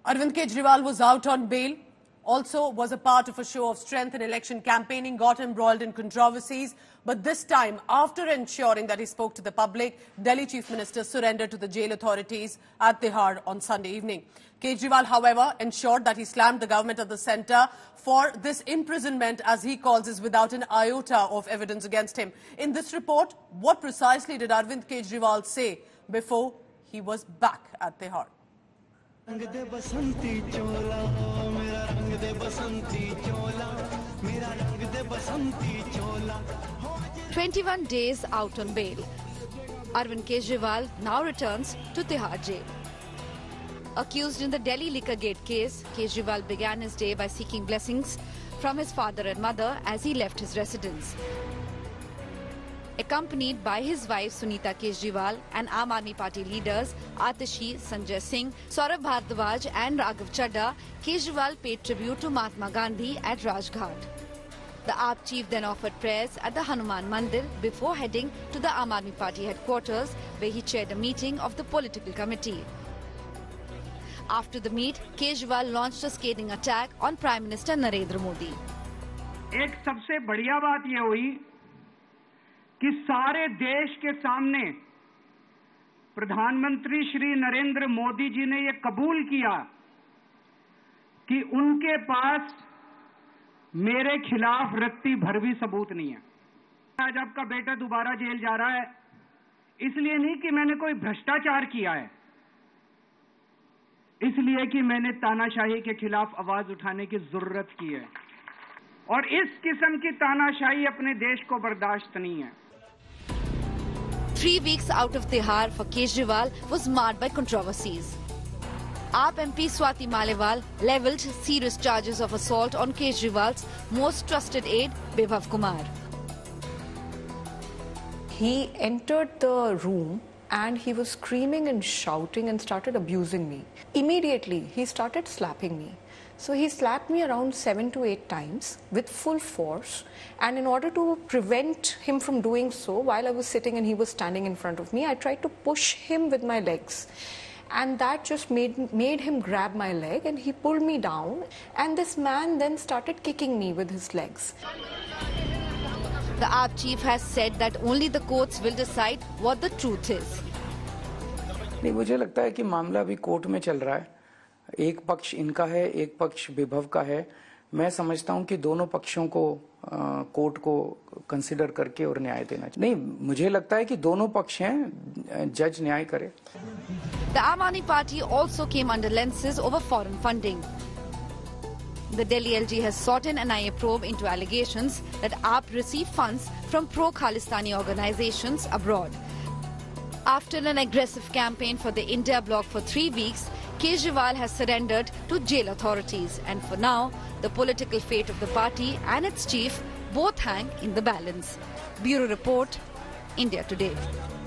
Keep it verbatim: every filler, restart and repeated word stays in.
Arvind Kejriwal was out on bail, also was a part of a show of strength in election campaigning, got embroiled in controversies. But this time, after ensuring that he spoke to the public, Delhi Chief Minister surrendered to the jail authorities at Tihar on Sunday evening. Kejriwal, however, ensured that he slammed the government of the centre for this imprisonment, as he calls it, without an iota of evidence against him. In this report, what precisely did Arvind Kejriwal say before he was back at Tihar? twenty-one days out on bail, Arvind Kejriwal now returns to Tihar jail. Accused in the Delhi liquor gate case, Kejriwal began his day by seeking blessings from his father and mother as he left his residence. Accompanied by his wife Sunita Kejriwal and Aam Aadmi Party leaders Atishi, Sanjay Singh, Saurabh Bhardwaj and Raghav Chadha, Kejriwal paid tribute to Mahatma Gandhi at Rajghat. The A P chief then offered prayers at the Hanuman Mandir before heading to the Aam Aadmi Party headquarters, where he chaired a meeting of the political committee. After the meet, Kejriwal launched a scathing attack on Prime Minister Narendra Modi. एक सबसे बढ़िया बात ये हुई कि सारे देश के सामने प्रधानमंत्री श्री नरेंद्र मोदी जी ने ये कबूल किया कि उनके पास मेरे खिलाफ रत्ती भर भी सबूत नहीं है। आज आपका बेटा दोबारा जेल जा रहा है, इसलिए नहीं कि मैंने कोई भ्रष्टाचार किया है, इसलिए कि मैंने तानाशाही के खिलाफ आवाज उठाने की जरूरत की है और इस किस्म की तानाशाही अपने देश को बर्दाश्त नहीं है। Three weeks out of Tihar for Kejriwal was marred by controversies. A P M P Swati Maliwal levelled serious charges of assault on Kejriwal's most trusted aide, Bibhav Kumar. He entered the room and he was screaming and shouting and started abusing me. Immediately, he started slapping me. So he slapped me around seven to eight times with full force, and in order to prevent him from doing so, while I was sitting and he was standing in front of me, I tried to push him with my legs. And that just made, made him grab my leg, and he pulled me down, and this man then started kicking me with his legs. The A P chief has said that only the courts will decide what the truth is. नहीं, मुझे लगता है कि मामला अभी court में चल रहा है। एक पक्ष इनका है, एक पक्ष विभव का है। मैं समझता हूं कि दोनों पक्षों को आ, कोर्ट को कंसीडर करके और न्याय देना चाहिए। नहीं, मुझे लगता है कि दोनों पक्ष हैं, जज न्याय करे। The Aam Aadmi Party also came under lenses over foreign funding. The Delhi L G has sought an N I A probe into allegations that A P received funds from pro-Khalistani organizations abroad. After an aggressive campaign for the India bloc for three weeks, Kejriwal has surrendered to jail authorities, and for now, the political fate of the party and its chief both hang in the balance. Bureau Report, India Today.